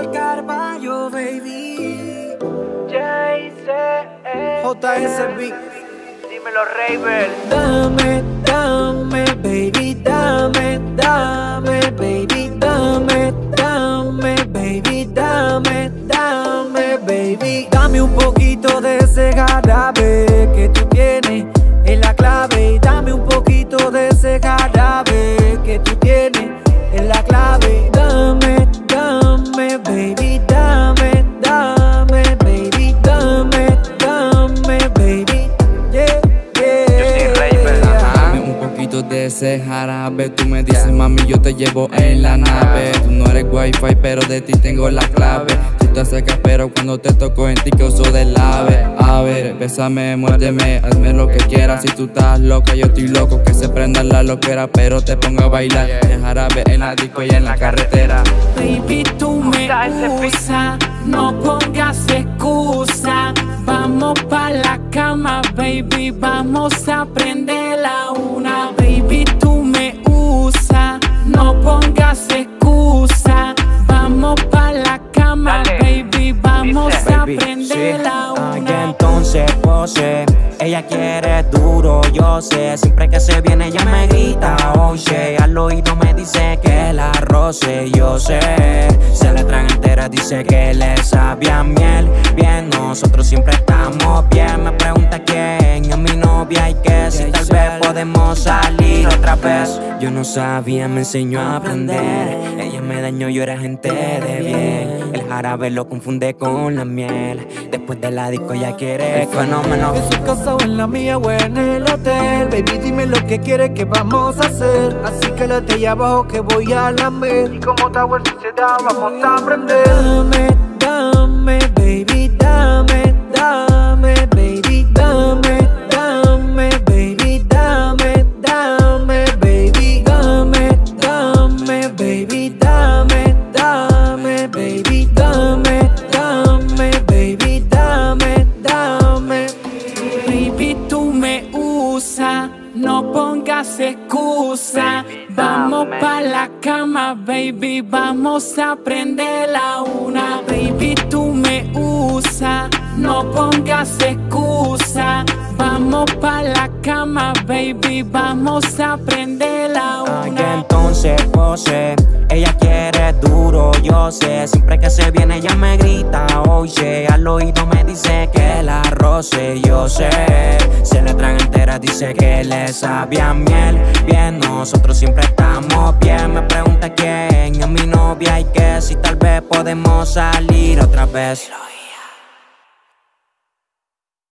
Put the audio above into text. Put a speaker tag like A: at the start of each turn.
A: del Carballo, baby.
B: JSB.
C: Dímelo, Raver.
A: Dame, dame, baby, dame, dame, baby, dame, dame, baby, dame, dame, baby. Dame un poquito de ese jarabe que tú tienes en la clave. Y dame un poquito de ese jarabe que tú tienes en la clave. Dame, dame, baby, dame, dame, baby, dame, dame, baby. Yeah,
D: Dame un poquito de ese jarabe. Tú me dices, mami, yo te llevo en la nave. Tú no eres wifi, pero de ti tengo la clave. Tú te acercas, pero cuando te toco en ti que uso del ave. A ver, bésame, muérdeme, hazme lo que quieras. Si tú estás loca, yo estoy loco. Que se prenda la loquera, pero te pongo a bailar de jarabe en la disco y en la carretera.
E: Baby, tú me usas, no pongas excusa. Vamos pa' la cama, baby, vamos a prender la una. Baby, tú me usas, no pongas excusa. Vamos pa' la cama, baby, vamos a prender la una.
B: Que entonces pose, ella quiere duro, yo sé. Siempre que se viene ella me grita, oye. Al oído me dice que la roce, yo sé. Se la traga entera, dice que le sabe a miel. Bien, nosotros siempre estamos bien. Me pregunta quién, a mi novia y que si tal vez podemos salir otra vez. Yo no sabía, me enseñó a aprender. Ella me dañó, yo era gente de bien. El jarabe lo confunde con la miel. Después de la disco ya quiere el fenómeno.
A: En su casa o en la mía o en el hotel. Baby, dime lo que quieres, que vamos a hacer. Así que la allá abajo que voy a lamer.
C: Y como Tower Sociedad vamos a aprender.
A: Dame, dame, baby, dame, dame, baby, dame, dame, baby, dame, dame, baby, dame, dame, baby, dame, dame, baby, dame, dame, baby, dame, dame.
E: Baby, tú me usas, no pongas excusa. Vamos pa' la cama, baby, vamos a prender la una. Baby, tú me usas, no pongas excusa. Vamos pa' la cama, baby, vamos a prender la una.
B: Que entonces pose, ella quiere duro, yo sé. Siempre que se viene ella me grita, oye. Al oído me dice que la roce, yo sé. Se la traga entera, dice que le sabe a miel. Bien, nosotros siempre estamos bien. Me pregunta quién, a mi novia y que si tal vez podemos salir otra vez.